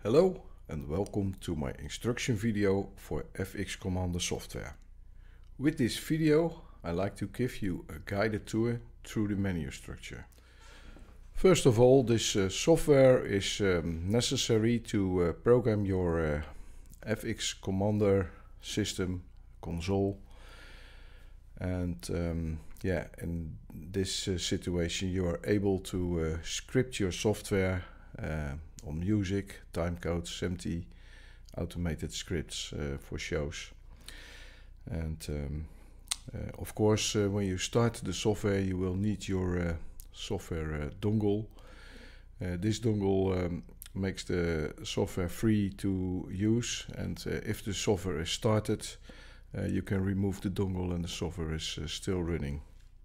Hello and welcome to my instruction video for FX Commander software. With this video I like to give you a guided tour through the menu structure. First of all, this software is necessary to program your FX Commander system console, and in this situation you are able to script your software on music, timecode, SMPTE, automated scripts for shows. And of course, when you start the software you will need your software dongle. This dongle makes the software free to use, and if the software is started you can remove the dongle and the software is still running.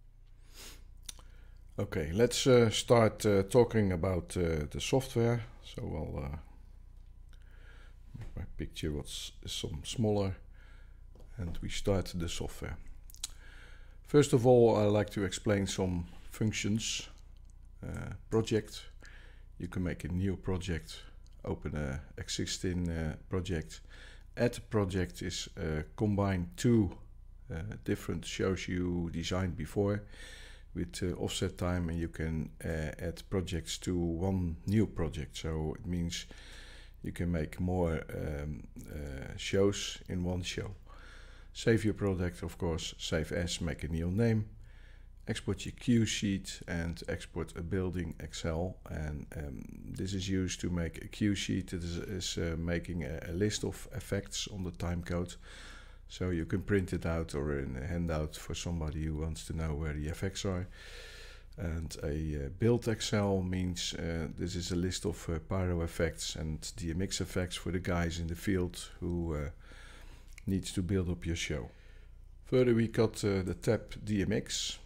Okay, let's start talking about the software. So I'll make my picture what's some smaller and we start the software. First of all, I like to explain some functions. Project. You can make a new project, open an existing project. Add a project is combine two different shows you designed before with offset time, and you can add projects to one new project. So it means you can make more shows in one show. Save your project, of course, save as, make a new name, export your cue sheet and export a building Excel. And this is used to make a cue sheet. It is making a list of effects on the timecode. So you can print it out or in a handout for somebody who wants to know where the effects are. And a build Excel means this is a list of pyro effects and DMX effects for the guys in the field who needs to build up your show. Further, we got the tab DMX.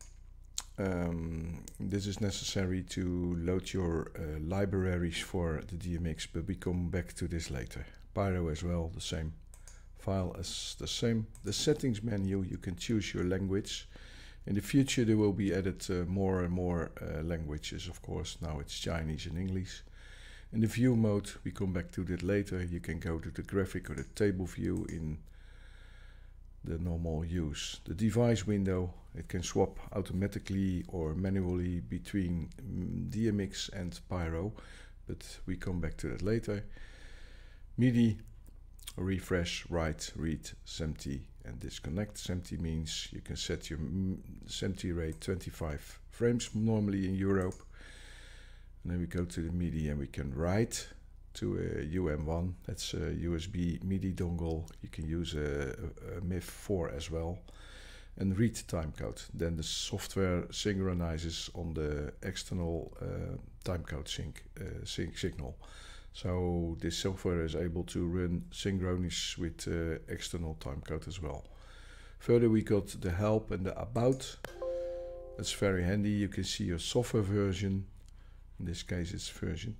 This is necessary to load your libraries for the DMX, but we come back to this later. Pyro as well, the same. File as the same. The settings menu, you can choose your language. In the future there will be added more and more languages, of course. Now it's Chinese and English. In the view mode, we come back to that later. You can go to the graphic or the table view in the normal use. The device window, it can swap automatically or manually between DMX and Pyro, but we come back to that later. MIDI, refresh, write, read, SMPTE and disconnect. SMPTE means you can set your SMPTE rate 25 frames normally in Europe. And then we go to the MIDI and we can write to a UM1, that's a USB MIDI dongle. You can use a MIF4 as well. And read timecode. Then the software synchronizes on the external timecode signal. So this software is able to run synchronous with external timecode as well. Further, we got the help and the about. That's very handy. You can see your software version. In this case it's version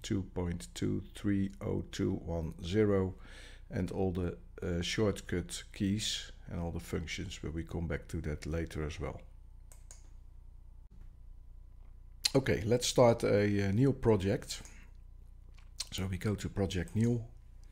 2.230210 and all the shortcut keys and all the functions, but we come back to that later as well. Okay, let's start a new project. So we go to project new,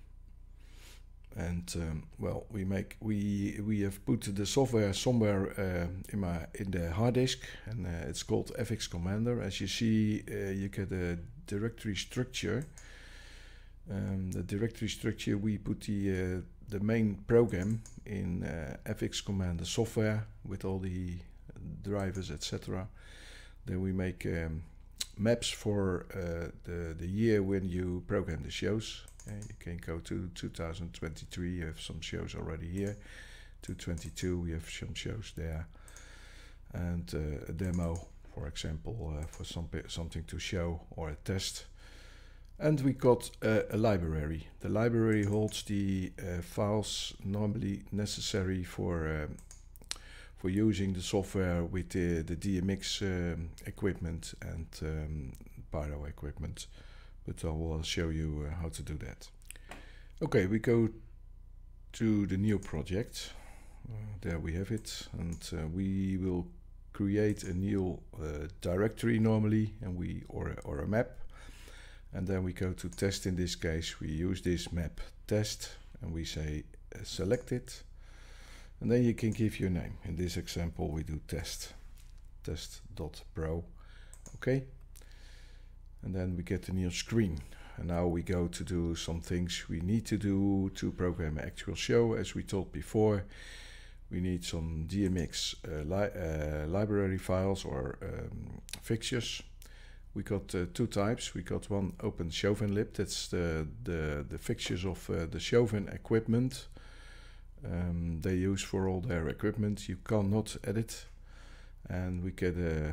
and well, we have put the software somewhere in the hard disk, and it's called FX Commander. As you see, you get a directory structure. The directory structure, we put the main program in FX Commander software with all the drivers, etc. Then we make maps for the year when you program the shows. You can go to 2023, you have some shows already here. 2022, we have some shows there. And a demo, for example, for something to show or a test. And we got a library. The library holds the files normally necessary for using the software with the DMX equipment and Pyro equipment, but I will show you how to do that. Okay, we go to the new project. There we have it, and we will create a new directory normally, and or a map. and then we go to test. In this case we use this map test and we say select it, and then you can give your name. In this example we do test.pro. Okay, and then we get a new screen, and now we go to do some things we need to do to program an actual show. As we told before, we need some DMX library files or fixtures. We got two types. We got one open Chauvin lib, that's the fixtures of the Chauvin equipment they use for all their equipment. You cannot edit, and we get a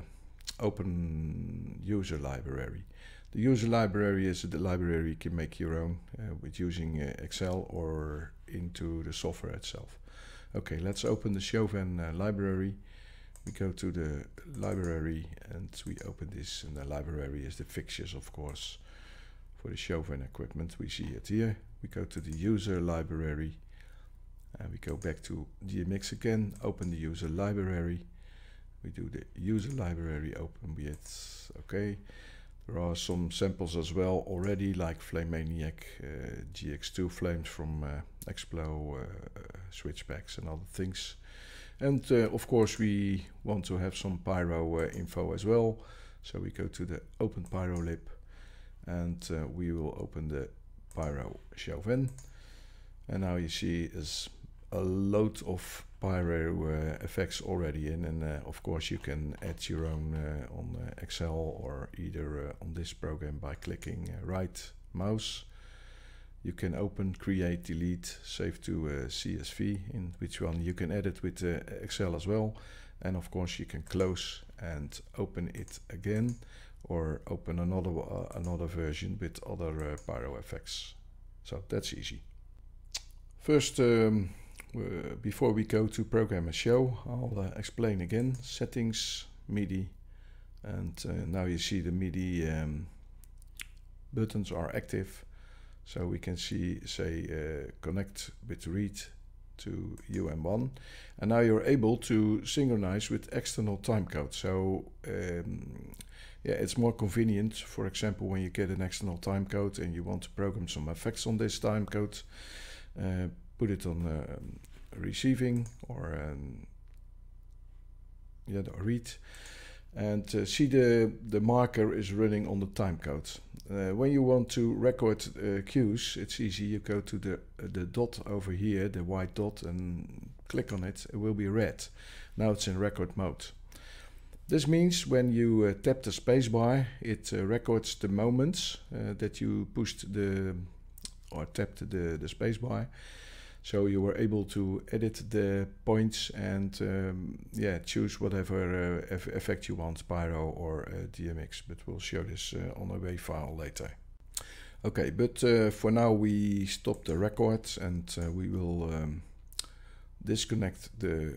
open user library. The user library is the library you can make your own with using Excel or into the software itself. Okay, let's open the Chauvin library. We go to the library and we open this, and the library is the fixtures, of course, for the Chauvin equipment. We see it here. We go to the user library and we go back to DMX again, open the user library. We do the user library, open it. Okay, there are some samples as well already, like Flame Maniac, GX2 flames from Explo, switchbacks and other things. And of course we want to have some pyro info as well, so we go to the open pyro lib and we will open the pyro Chauvin, and now you see is a load of pyro effects already in, and of course you can add your own on Excel or either on this program by clicking right mouse. You can open, create, delete, save to CSV, in which one you can edit with Excel as well. And of course you can close and open it again, or open another version with other pyro effects. So that's easy. First, before we go to program a show, I'll explain again. Settings, MIDI, and now you see the MIDI buttons are active. So we can see, say, connect with read to UM1, and now you're able to synchronize with external timecode. So yeah, it's more convenient. For example, when you get an external timecode and you want to program some effects on this timecode, put it on receiving or yeah, the read, and see the marker is running on the timecode. When you want to record cues, it's easy. You go to the dot over here, the white dot, and click on it. It will be red. Now it's in record mode. This means when you tap the spacebar, it records the moments that you pushed or tapped the spacebar. So you were able to edit the points and yeah, choose whatever effect you want, pyro or DMX, but we'll show this on a WAV file later. Okay, but for now we stop the record, and we will disconnect the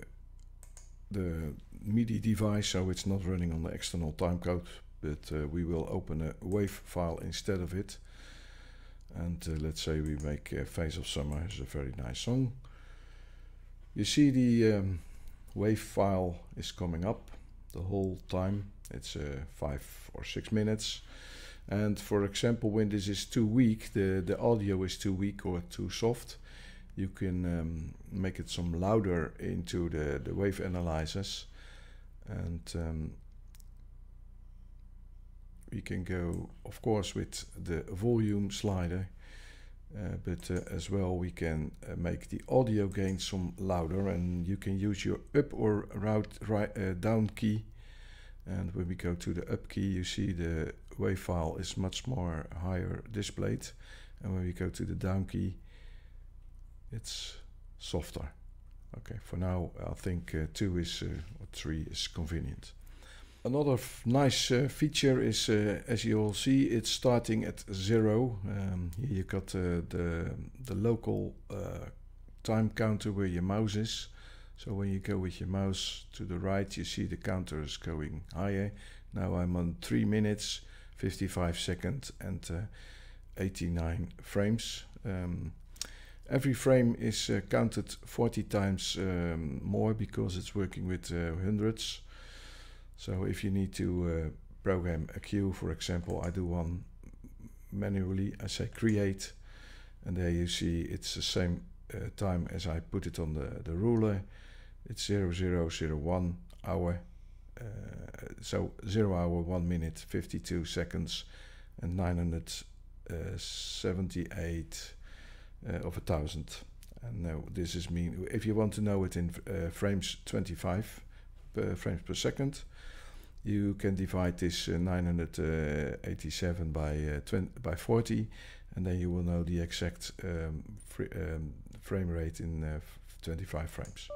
MIDI device, so it's not running on the external timecode, but we will open a WAV file instead of it. And let's say we make Face of Summer. It's a very nice song. You see the WAV file is coming up the whole time. It's 5 or 6 minutes. And for example, when this is too weak, the audio is too weak or too soft, you can make it some louder into the wave analyzers. And we can go, of course, with the volume slider, but as well we can make the audio gain some louder, and you can use your up or down key. And when we go to the up key, you see the WAV file is much more higher displayed, and when we go to the down key, it's softer. Okay, for now I think 2 is or 3 is convenient. Another nice feature is, as you all see, it's starting at 0. Here you got the local time counter where your mouse is. So when you go with your mouse to the right, you see the counter is going higher. Now I'm on 3 minutes, 55 seconds and 89 frames. Every frame is counted 40 times more because it's working with hundreds. So if you need to program a cue, for example, I do one manually. I say create, and there you see it's the same time as I put it on the ruler. It's 0001 hour. So 0 hour 1 minute 52 seconds and 978 of 1,000. And now this is mean if you want to know it in frames 25 frames per second, you can divide this 987 by 40, and then you will know the exact frame rate in 25 frames.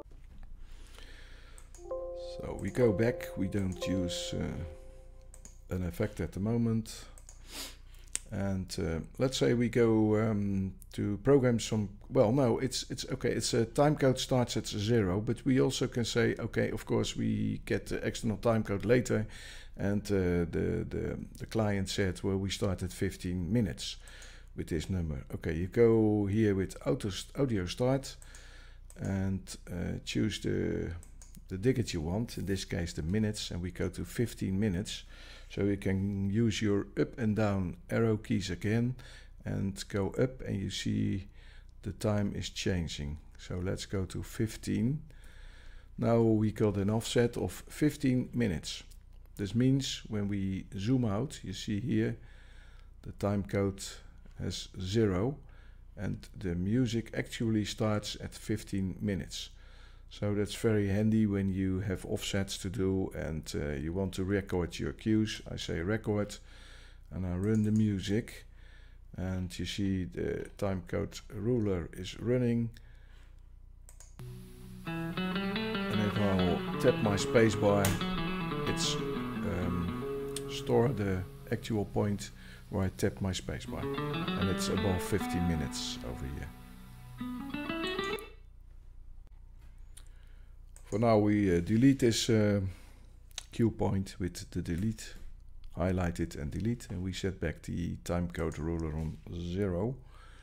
So we go back, we don't use an effect at the moment. And let's say we go to program some, well no, it's okay, it's a timecode starts at 0, but we also can say, okay, of course we get the external timecode later, and the client said, well, we start at 15 minutes with this number. Okay, you go here with audio start and choose the digit you want, in this case the minutes, and we go to 15 minutes. So you can use your up and down arrow keys again and go up, and you see the time is changing. So let's go to 15. Now we got an offset of 15 minutes. This means when we zoom out, you see here the time code has 0 and the music actually starts at 15 minutes. So that's very handy when you have offsets to do and you want to record your cues. I say record and I run the music, and you see the timecode ruler is running. And if I'll tap my spacebar, it's store the actual point where I tap my spacebar, and it's above 15 minutes over here. For now we delete this cue point with the delete, highlight it and delete, and we set back the timecode ruler on 0.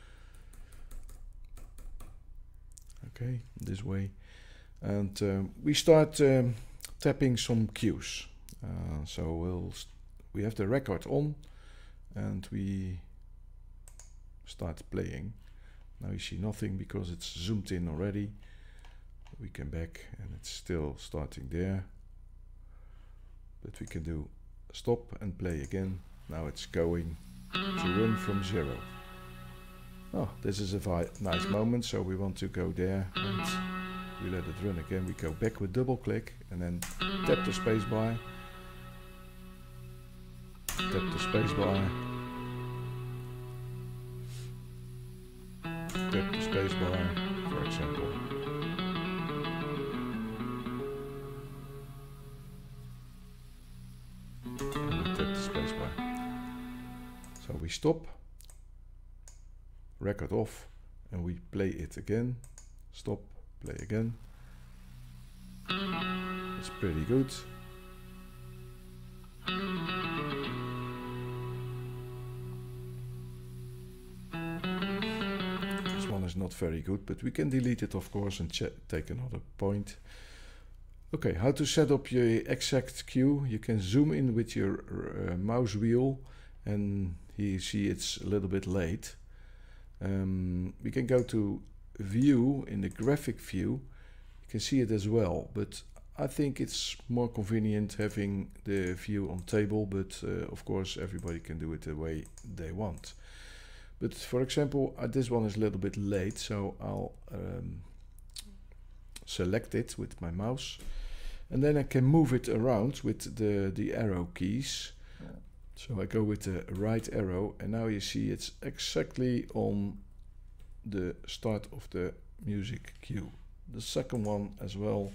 Okay, this way. And we start tapping some cues. So we have the record on and we start playing. Now you see nothing because it's zoomed in already. We come back and it's still starting there, but we can do stop and play again. Now it's going to run from 0. Oh, this is a nice moment, so we want to go there and we let it run again. We go back with double click and then tap the spacebar, tap the spacebar, tap the spacebar, for example. So we stop, record off, and we play it again. Stop, play again. It's pretty good. This one is not very good, but we can delete it of course and take another point. Okay, how to set up your exact cue. You can zoom in with your mouse wheel, and here you see it's a little bit late. We can go to view. In the graphic view you can see it as well, but I think it's more convenient having the view on table, but of course everybody can do it the way they want. But for example, this one is a little bit late, so I'll select it with my mouse, and then I can move it around with the arrow keys. So I go with the right arrow, and now you see it's exactly on the start of the music cue. The second one as well.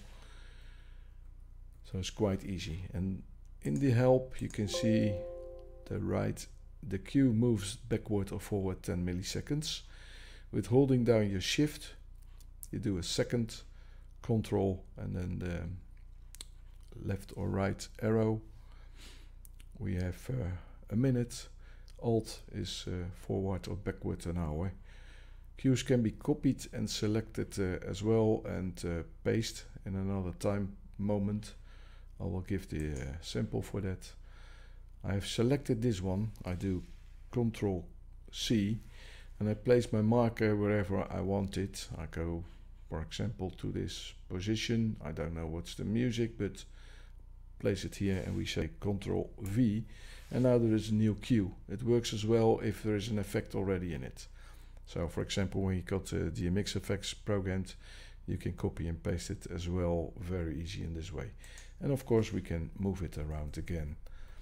So it's quite easy. And in the help you can see the cue moves backward or forward 10 milliseconds. With holding down your shift, you do a second, control, and then the left or right arrow. We have a minute. Alt is forward or backward an hour. Cues can be copied and selected as well, and paste in another time moment. I will give the sample for that. I have selected this one. I do Control C, and I place my marker wherever I want it. I go, for example, to this position. I don't know what's the music, but place it here, and we say Control V, and now there is a new cue. It works as well if there is an effect already in it. So for example, when you got DMX effects programmed, you can copy and paste it as well, very easy in this way. And of course we can move it around again.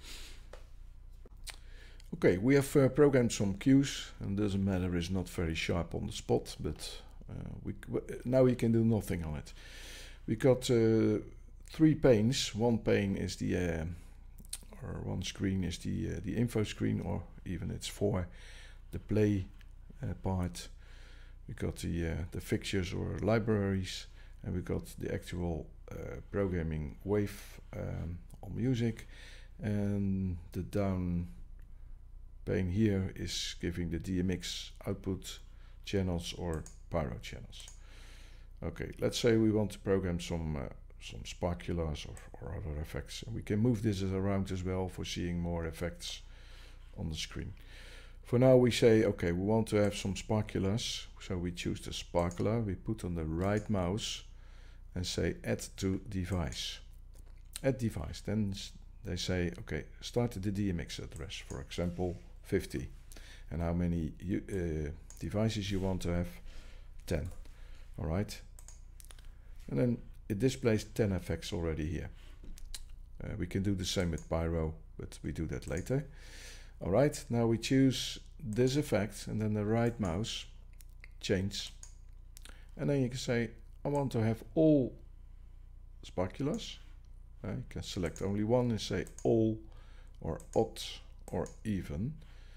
Okay, we have programmed some cues, and it doesn't matter, it's not very sharp on the spot, but now we can do nothing on it. We got 3 panes. One pane is the or one screen is the info screen, or even it's for the play part. We got the fixtures or libraries, and we got the actual programming wave on music, and the down pane here is giving the DMX output channels or pyro channels. Okay, let's say we want to program some sparkulars or other effects, and we can move this around as well for seeing more effects on the screen. For now we say, okay, we want to have some sparkulars, so we choose the sparkular, we put on the right mouse and say add to device. Add device, then they say, okay, start the DMX address, for example 50, and how many devices you want to have. 10. Alright, and then it displays 10 effects already here. We can do the same with pyro, but we do that later. Alright, now we choose this effect, and then the right mouse, change, and then you can say I want to have all sparkulars. You can select only one and say all, or odd, or even.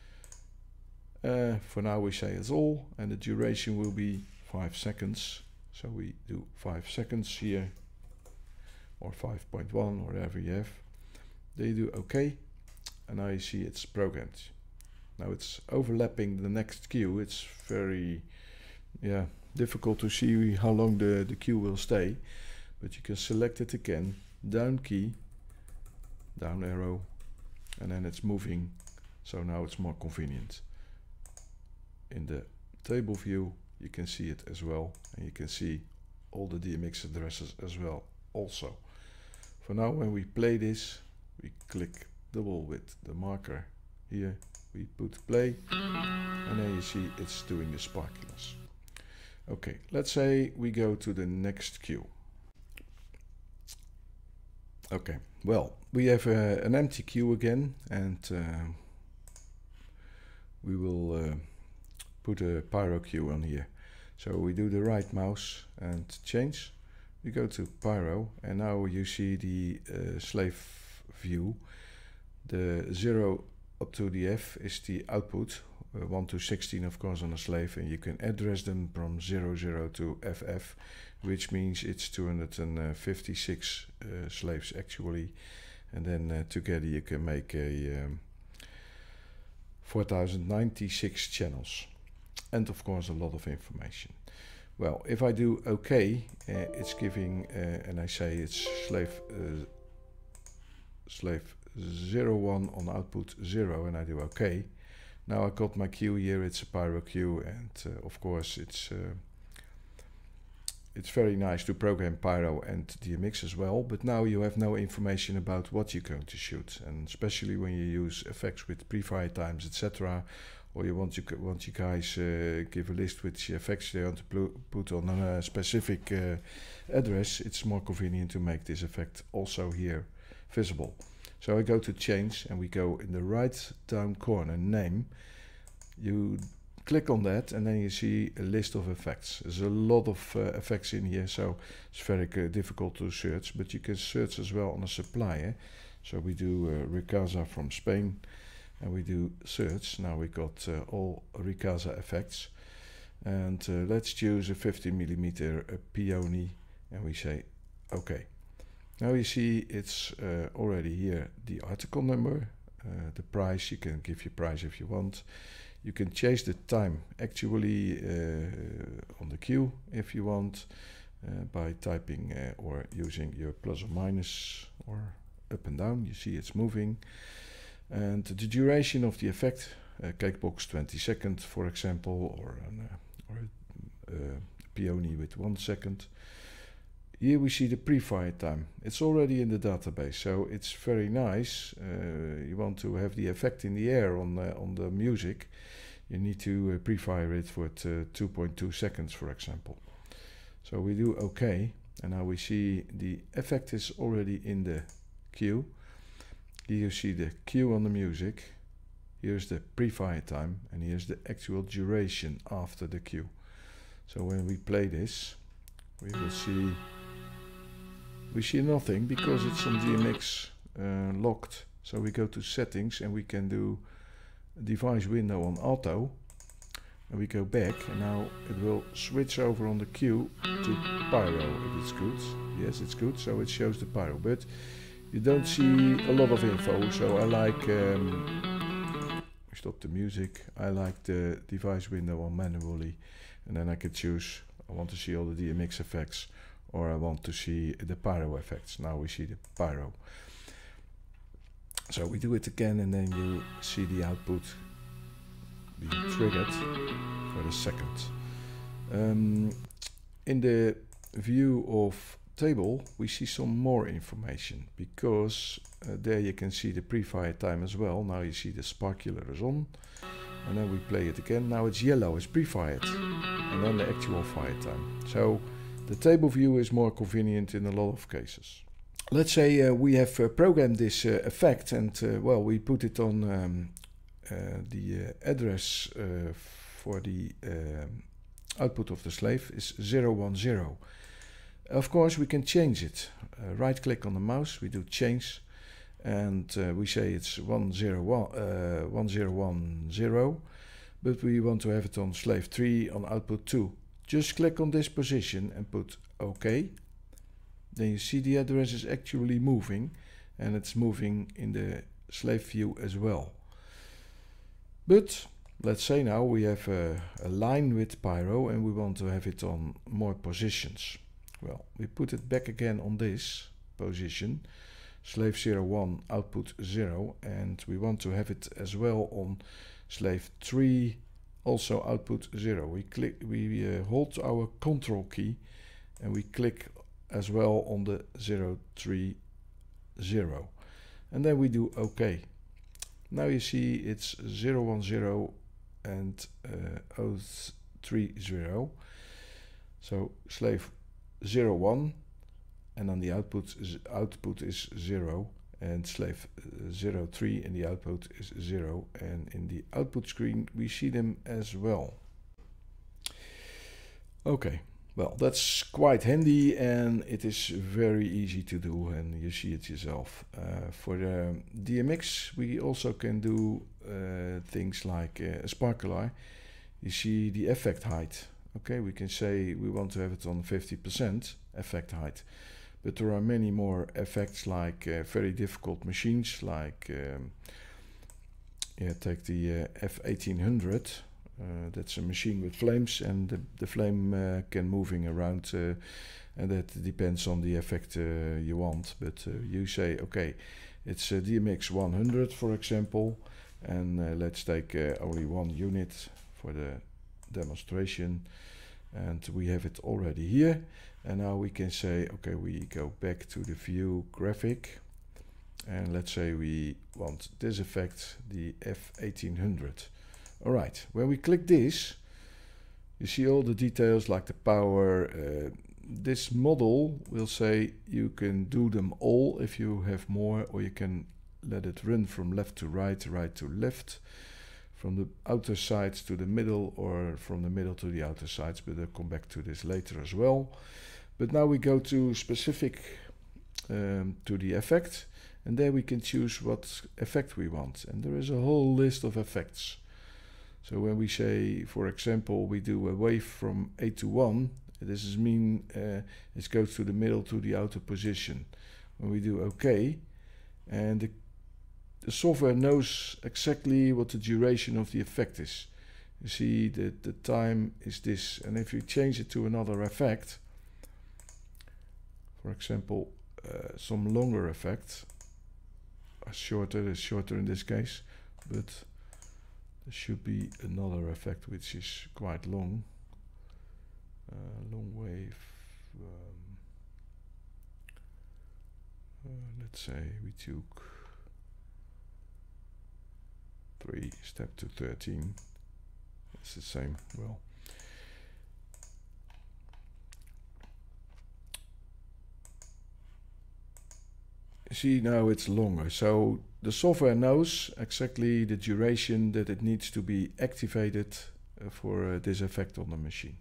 For now we say it's all, and the duration will be 5 seconds. So we do 5 seconds here, or 5.1, whatever you have. Then you do OK, and now you see it's programmed. Now it's overlapping the next cue. It's very difficult to see how long the cue will stay, but you can select it again, down key, down arrow, and then it's moving, so now it's more convenient. In the table view you can see it as well, and you can see all the DMX addresses as well also. For now, when we play this, we click double with the marker here, we put play, and then you see it's doing the sparkulars. Okay, let's say we go to the next cue. Okay, well, we have an empty cue again, and we will put a pyro cue on here. So we do the right mouse and change. We go to pyro, and now you see the slave view. The 0 up to the F is the output, 1 to 16 of course on a slave, and you can address them from 00 to FF, which means it's 256 slaves actually, and then together you can make a 4096 channels, and of course a lot of information. Well, if I do OK, it's giving, and I say it's slave 01 on output 0, and I do OK. Now I got my cue here, it's a pyro cue, and of course it's very nice to program pyro and DMX as well, but now you have no information about what you're going to shoot, and especially when you use effects with pre-fire times, etc., or you want you guys give a list which effects they want to put on a specific address, it's more convenient to make this effect also here visible. So I go to change, and we go in the right down corner, name. You click on that, and then you see a list of effects. There's a lot of effects in here, so it's very difficult to search, but you can search as well on a supplier. So we do Ricasa from Spain, and we do search. Now we got all Ricasa effects, and let's choose a 50mm peony, and we say OK. Now you see it's already here the article number, the price. You can give your price if you want. You can change the time actually on the queue if you want, by typing or using your plus or minus or up and down. You see it's moving. And the duration of the effect, Cakebox 20 seconds, for example, or a Peony with 1 second. Here we see the pre-fired time. It's already in the database, so it's very nice. You want to have the effect in the air on the music. You need to pre-fire it for 2.2 seconds, for example. So we do OK, and now we see the effect is already in the queue. Here you see the queue on the music. Here's the pre-fire time, and here's the actual duration after the queue. So when we play this, we will see. We see nothing because it's on DMX locked. So we go to settings and we can do device window on auto. And we go back, and now it will switch over on the queue to pyro if it's good. Yes, it's good, so it shows the pyro. But you don't see a lot of info, so I like... stop the music. I like the device window on manually. And then I can choose, I want to see all the DMX effects, or I want to see the pyro effects. Now we see the pyro. So we do it again, and then you see the output being triggered for the second. In the view of table, we see some more information, because there you can see the pre-fire time as well. Now you see the sparkular is on, and then we play it again. Now it's yellow, it's pre-fired, and then the actual fire time. So the table view is more convenient in a lot of cases. Let's say we have programmed this effect, and well, we put it on the address for the output of the slave is 010. Of course, we can change it. Right click on the mouse, we do change, and we say it's 1010, but we want to have it on slave 3 on output 2. Just click on this position and put OK. Then you see the address is actually moving, and it's moving in the slave view as well. But let's say now we have a line with pyro and we want to have it on more positions. Well, we put it back again on this position, slave 01 output 0, and we want to have it as well on slave 3 also output 0. We hold our control key and we click as well on the 030, and then we do OK. Now you see it's 010 and 030. So slave 01, and then the output is 0, and slave 03 and the output is 0, and in the output screen we see them as well. Okay, well, that's quite handy, and it is very easy to do, and you see it yourself. For the DMX we also can do things like a sparkler. You see the effect height. Okay, we can say we want to have it on 50% effect height, but there are many more effects, like very difficult machines, like take the F1800. That's a machine with flames, and the flame can moving around, and that depends on the effect you want. But you say, okay, it's DMX 100, for example, and let's take only one unit for the demonstration, and we have it already here. And now we can say, okay, we go back to the view graphic, and let's say we want this effect, the F1800. Alright, when we click this, you see all the details like the power. This model will say you can do them all if you have more, or you can let it run from left to right, right to left, from the outer sides to the middle, or from the middle to the outer sides, but I'll come back to this later as well. But now we go to specific to the effect, and there we can choose what effect we want, and there is a whole list of effects. So when we say, for example, we do a wave from 8 to 1, this is mean it goes to the middle to the outer position. When we do OK, and the software knows exactly what the duration of the effect is. You see that the time is this, and if you change it to another effect, for example, some longer effect, shorter is shorter in this case, but There should be another effect which is quite long. Long wave. Let's say we took 3 step to 13. It's the same. Well, see, now it's longer, so the software knows exactly the duration that it needs to be activated for this effect on the machine.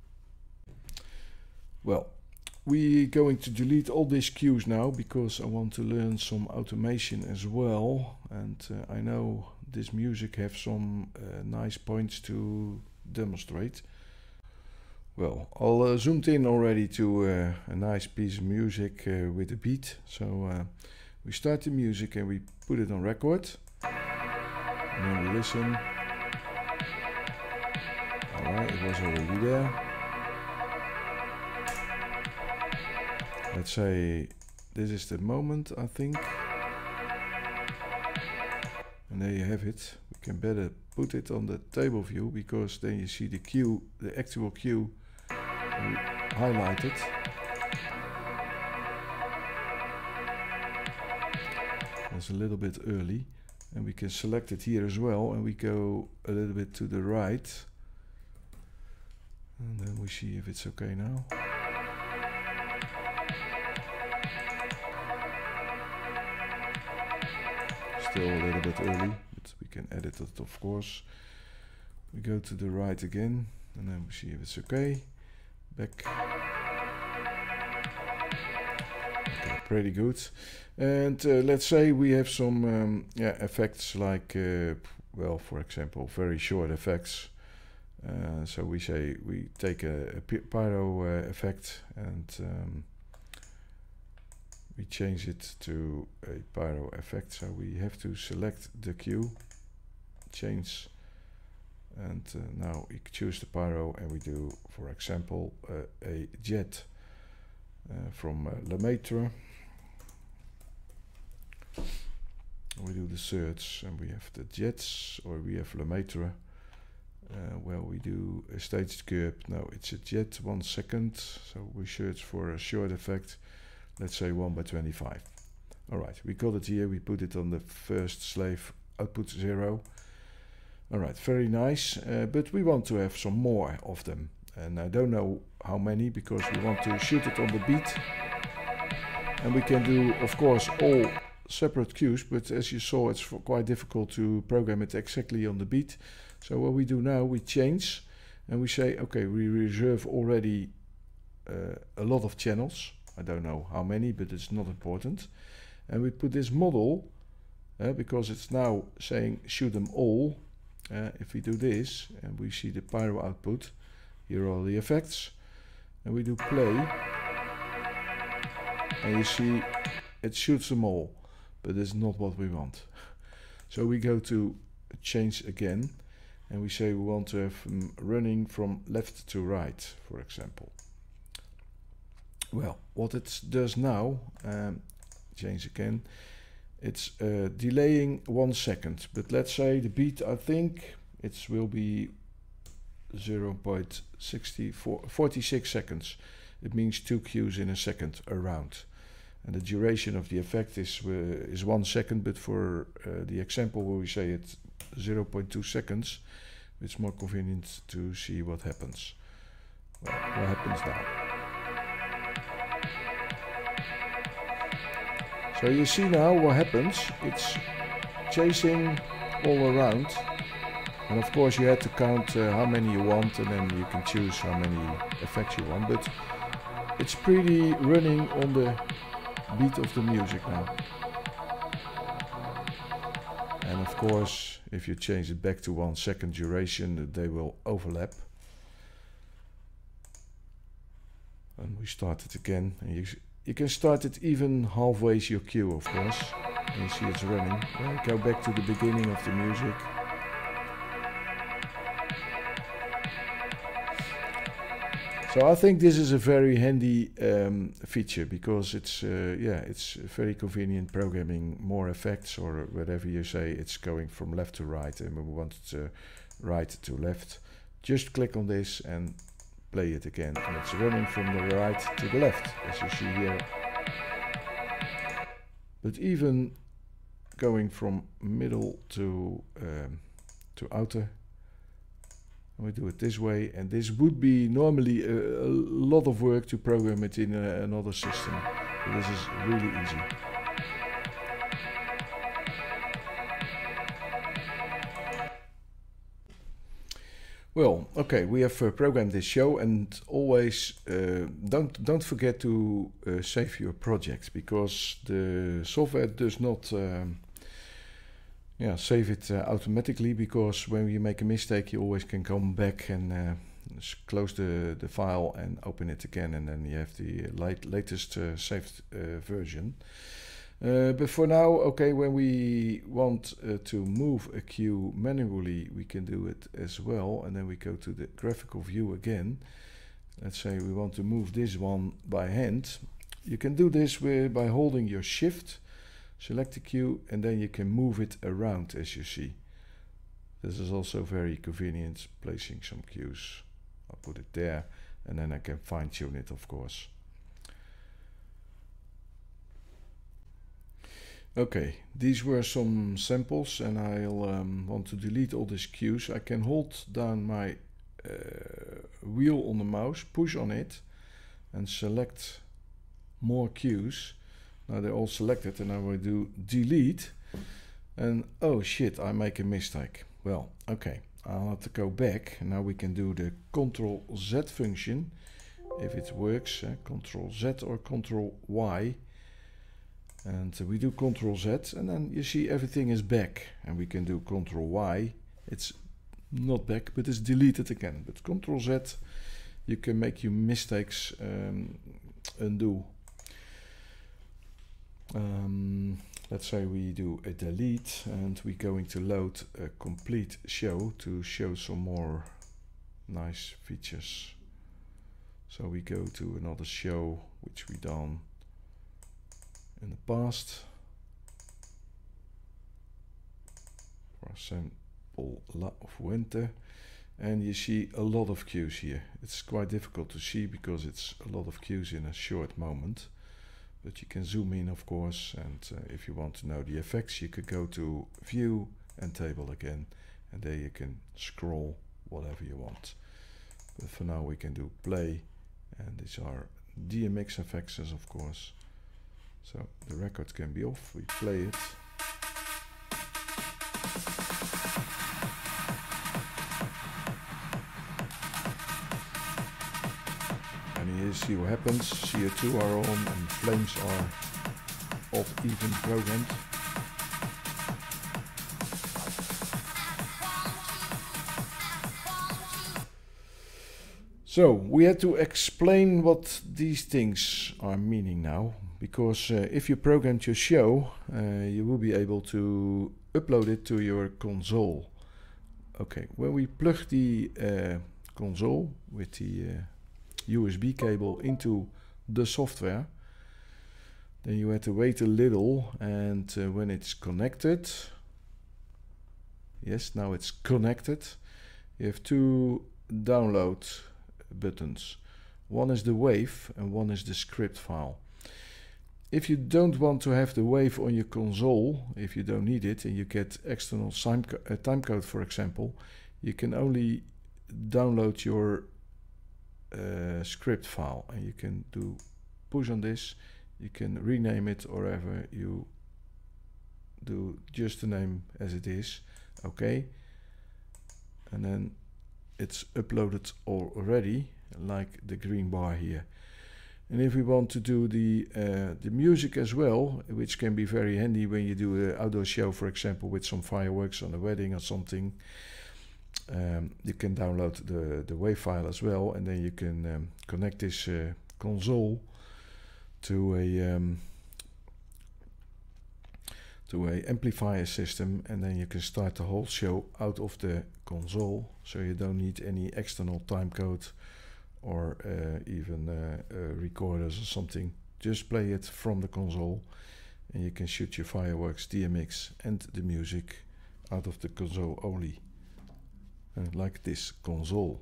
Well, we're going to delete all these cues now because I want to learn some automation as well, and I know this music have some nice points to demonstrate. Well, I'll zoomed in already to a nice piece of music with a beat. So we start the music and we put it on record. And then we listen. Alright, it was already there. Let's say this is the moment, I think. And there you have it. We can better put it on the table view because then you see the cue, the actual cue highlighted. That's a little bit early, and we can select it here as well, and we go a little bit to the right, and then we see if it's okay now. Still a little bit early, but we can edit it, of course. We go to the right again, and then we see if it's okay. Back. Okay, pretty good. And let's say we have some effects like, well, for example, very short effects. So we say we take a pyro effect and we change it to a pyro effect. So we have to select the cue, change. And now we choose the pyro and we do, for example, a jet from Lemaitre. We do the search and we have the jets, or we have Lemaitre. Well, we do a staged curve. No, it's a jet, 1 second. So we search for a short effect, let's say 1/25. Alright, we got it here. We put it on the first slave, output 0. Alright, very nice, but we want to have some more of them, and I don't know how many because we want to shoot it on the beat, and we can do, of course, all separate cues, but as you saw, it's quite difficult to program it exactly on the beat. So what we do now, we change and we say, okay, we reserve already a lot of channels. I don't know how many, but it's not important, and we put this model because it's now saying shoot them all. If we do this and we see the pyro output, here are all the effects, and we do play, and you see it shoots them all, but it's not what we want. So we go to change again and we say we want to have them running from left to right, for example. Well, what it does now, change again, it's delaying 1 second, but let's say the beat, I think it will be 0.46 seconds. It means 2 cues in a second around, and the duration of the effect is 1 second, but for the example where we say it's 0.2 seconds, it's more convenient to see what happens. Well, what happens now? So you see now what happens. It's chasing all around, and of course you have to count how many you want, and then you can choose how many effects you want, but it's pretty running on the beat of the music now. And of course, if you change it back to 1 second duration, they will overlap. And we start it again, and you can start it even halfway your cue, of course. And you see it's running. Go back to the beginning of the music. So I think this is a very handy feature because it's it's very convenient programming more effects, or whatever you say. It's going from left to right, and we want it to right to left. Just click on this and play it again, and it's running from the right to the left, as you see here. But even going from middle to outer, we do it this way, and this would be normally a lot of work to program it in another system. But this is really easy. Well, okay, we have programmed this show, and always don't forget to save your project, because the software does not save it automatically, because when you make a mistake you always can come back and close the file and open it again, and then you have the latest saved version. But for now, okay, when we want to move a cue manually, we can do it as well, and then we go to the graphical view again. Let's say we want to move this one by hand. You can do this by holding your shift, select the cue, and then you can move it around, as you see. This is also very convenient, placing some cues. I'll put it there, and then I can fine tune it, of course. Okay, these were some samples, and I'll want to delete all these cues. I can hold down my wheel on the mouse, push on it, and select more cues. Now they're all selected, and I will do delete, and oh shit, I make a mistake. Well, okay, I'll have to go back. Now we can do the Ctrl Z function, if it works, Ctrl Z or Ctrl Y. And we do Ctrl Z, and then you see everything is back. And we can do Ctrl Y. It's not back, but it's deleted again. But Ctrl Z, you can make your mistakes undo. Let's say we do a delete, and we're going to load a complete show to show some more nice features. So we go to another show, which we done in the past, for a sample of winter, and you see a lot of cues here. It's quite difficult to see because it's a lot of cues in a short moment, but you can zoom in, of course, and if you want to know the effects, you could go to view and table again, and there you can scroll whatever you want. But for now we can do play, and these are DMX effects, of course. So the record can be off, we play it. And you see what happens, CO2 are on and flames are off, even programmed. So we had to explain what these things are meaning now. Because if you programmed your show, you will be able to upload it to your console. Okay, when we plug the console with the USB cable into the software, then you have to wait a little, and when it's connected, yes, now it's connected, you have two download buttons. One is the wave and one is the script file. If you don't want to have the wave on your console, if you don't need it, and you get external timecode, for example, you can only download your script file, and you can do push on this. You can rename it, or whatever, you do just the name as it is. Okay, and then it's uploaded already, like the green bar here. And if we want to do the music as well, which can be very handy when you do an outdoor show, for example, with some fireworks on a wedding or something, you can download the WAV file as well, and then you can connect this console to a amplifier system, and then you can start the whole show out of the console, so you don't need any external timecode or even recorders or something. Just play it from the console, and you can shoot your Fireworks, DMX and the music out of the console only, like this console.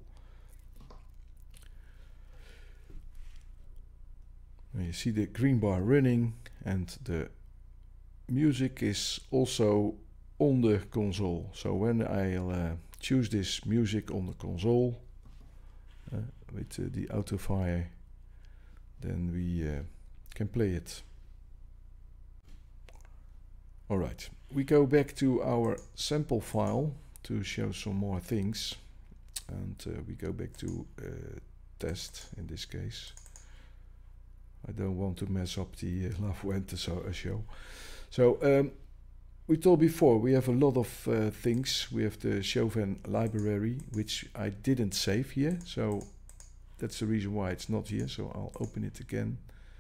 And you see the green bar running, and the music is also on the console. So when I'll choose this music on the console with the Autofire, then we can play it. Alright, we go back to our sample file to show some more things, and we go back to test in this case. I don't want to mess up the La Fuente show. So we told before, we have a lot of things. We have the Chauvin library, which I didn't save here, so that's the reason why it's not here. So I'll open it again,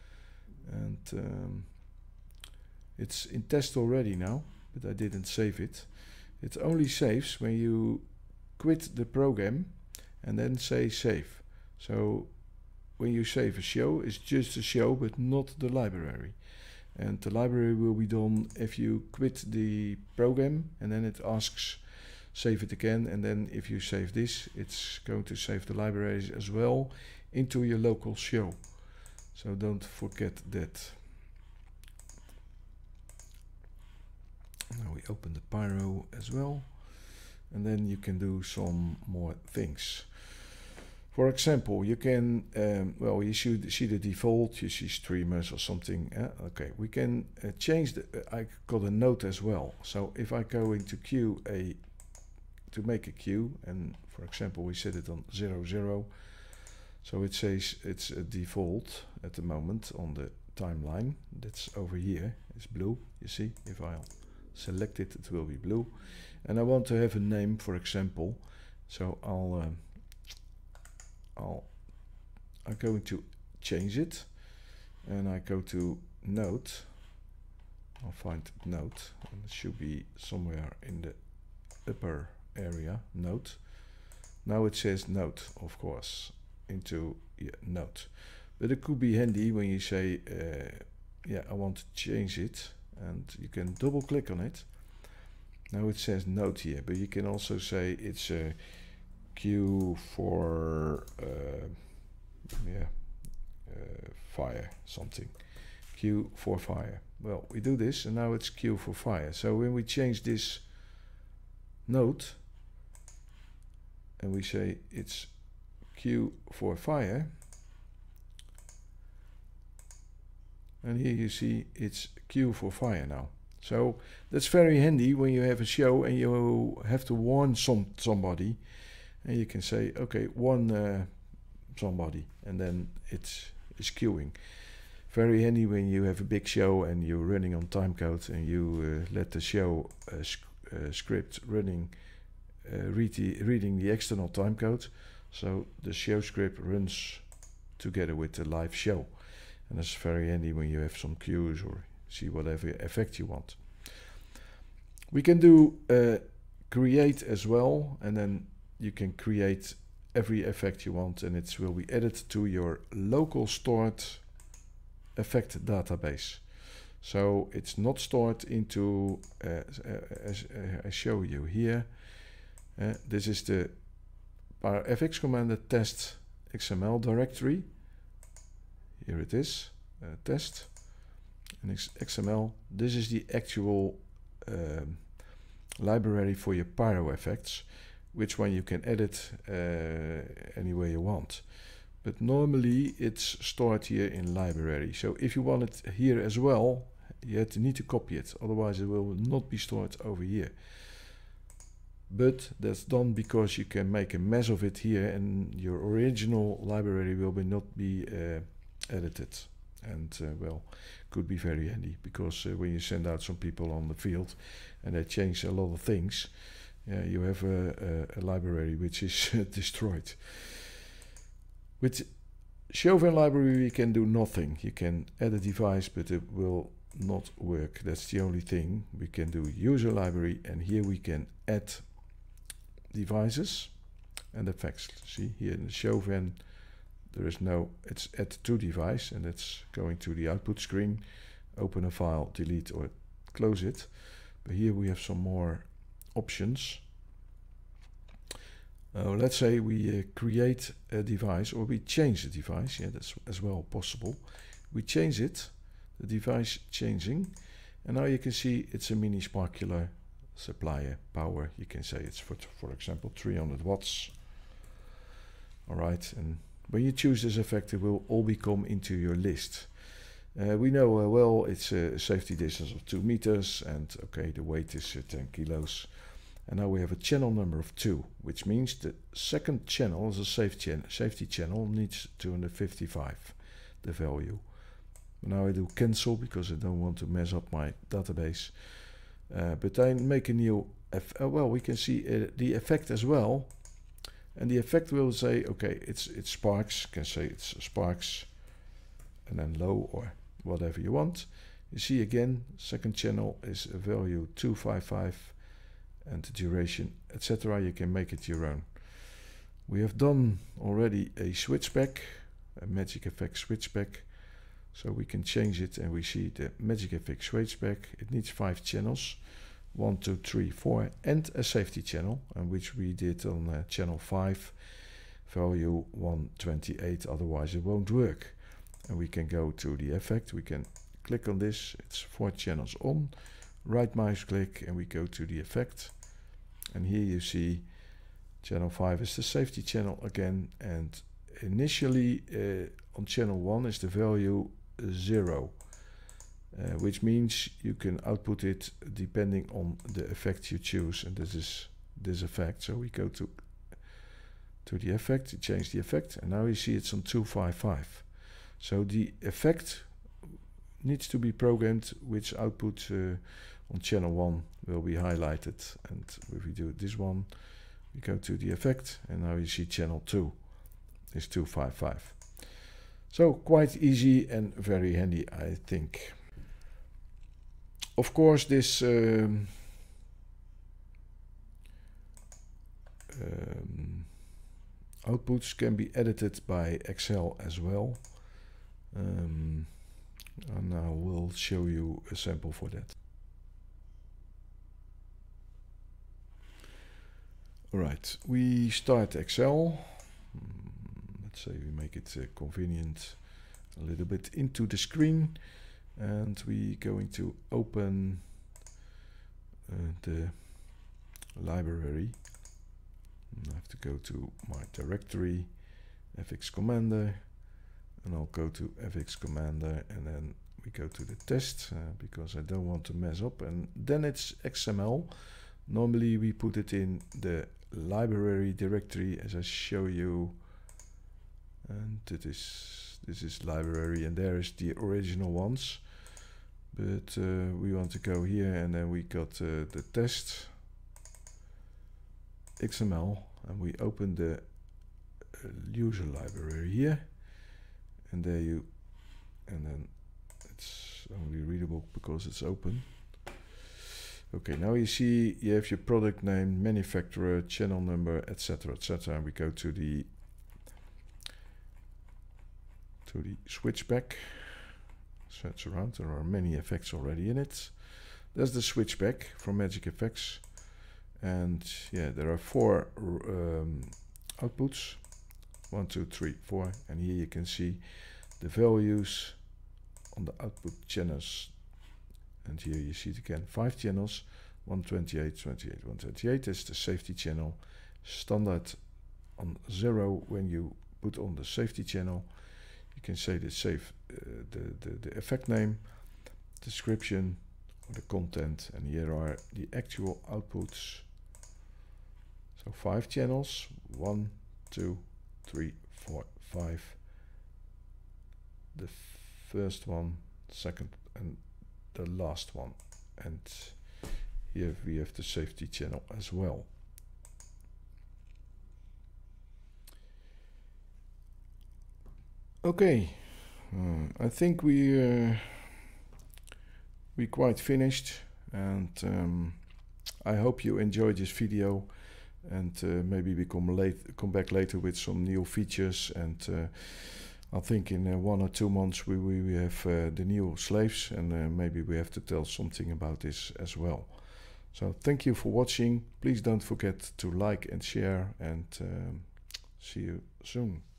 and it's in test already now, but I didn't save it. It only saves when you quit the program and then say save. So when you save a show, it's just a show, but not the library. And the library will be done if you quit the program, and then it asks save it again, and then if you save this, it's going to save the libraries as well into your local show. So don't forget that. Now we open the Pyro as well, and then you can do some more things. For example, you can, well, you should see the default, you see streamers or something. Okay, we can change the, I got a note as well. So if I go into queue to make a queue, and for example, we set it on 00, so it says it's a default at the moment on the timeline. That's over here, it's blue, you see. If I'll select it, it will be blue. And I want to have a name, for example, so I'm going to change it, and I go to note. I'll find note, and it should be somewhere in the upper area, note. Now it says note, of course, into note. But it could be handy when you say, yeah, I want to change it, and you can double click on it. Now it says note here, but you can also say it's a queue for fire, something. Queue for fire. Well, we do this, and now it's queue for fire. So when we change this note and we say it's queue for fire, and here you see it's queue for fire now. So that's very handy when you have a show and you have to warn somebody, and you can say, okay, warn somebody, and then it's queuing. Very handy when you have a big show and you're running on timecode, and you let the show script running, reading the external timecode, so the show script runs together with the live show. And that's very handy when you have some cues or see whatever effect you want. We can do create as well, and then you can create every effect you want, and it will be added to your local stored effect database. So it's not stored into, as I show you here, this is the FX command test XML directory. Here it is, test, and XML. This is the actual library for your pyro effects, which one you can edit any way you want. But normally it's stored here in library. So if you want it here as well, you need to copy it, otherwise it will not be stored over here. But that's done because you can make a mess of it here, and your original library will not be edited. And well, could be very handy, because when you send out some people on the field and they change a lot of things, you have a library which is destroyed. With Chauvin library, you can do nothing. You can add a device, but it will not work. That's the only thing. We can do user library, and here we can add devices and effects. See here in the Chauvin there is no, it's add to device, and it's going to the output screen, open a file, delete or close it. But here we have some more options. Let's say we create a device, or we change the device. Yeah, that's as well possible. We change it, the device changing, and now you can see it's a mini Sparkular supplier power. You can say it's for example 300 watts. All right, and when you choose this effect, it will all become into your list. We know well it's a safety distance of 2 meters, and okay, the weight is 10 kilos. And now we have a channel number of 2, which means the second channel is a safety channel, needs 255, the value. Now I do cancel because I don't want to mess up my database. But I make a new, well, we can see the effect as well. And the effect will say, okay, it's sparks, can say it's sparks, and then low or whatever you want. You see again, second channel is a value 255. And the duration, etc. You can make it your own. We have done already a switch spec, a Magic Effect switch spec. So we can change it, and we see the Magic Effect switch spec. It needs 5 channels, 1, 2, 3, 4, and a safety channel, and which we did on channel 5, value 128. Otherwise it won't work. And we can go to the effect. We can click on this. It's 4 channels on. Right mouse click, and we go to the effect, and here you see channel 5 is the safety channel again, and initially on channel 1 is the value 0, which means you can output it depending on the effect you choose, and this is this effect. So we go to the effect, change the effect, and now you see it's on 255. So the effect needs to be programmed which output on channel 1 will be highlighted. And if we do this one, we go to the effect, and now you see channel 2 is 255. So quite easy and very handy, I think. Of course, this outputs can be edited by Excel as well. And I will show you a sample for that. Alright, we start Excel. Let's say we make it convenient a little bit into the screen, and we're going to open the library. I have to go to my directory, FX Commander, and I'll go to FX Commander, and then we go to the test because I don't want to mess up, and then it's XML. Normally we put it in the library directory as I show you, and this is library, and there is the original ones, but we want to go here, and then we got the test XML, and we open the user library here, and there you, and then it's only readable because it's open. Okay, now you see you have your product name, manufacturer, channel number, etc., etc. And we go to the switch spec. Search around. There are many effects already in it. There's the switch spec from Magic Effects, and yeah, there are 4 outputs. 1, 2, 3, 4, and here you can see the values on the output channels. And here you see it again, 5 channels, 128, 28, 128 is the safety channel. Standard on 0 when you put on the safety channel. You can say the the effect name, description, or the content, and here are the actual outputs. So 5 channels, 1, 2, 3, 4, 5. The first one, second, and the last one, and here we have the safety channel as well. Okay, I think we quite finished, and I hope you enjoyed this video. and maybe we come back later with some new features. And I think in 1 or 2 months we have the new slaves, and maybe we have to tell something about this as well. So thank you for watching. Please don't forget to like and share, and see you soon.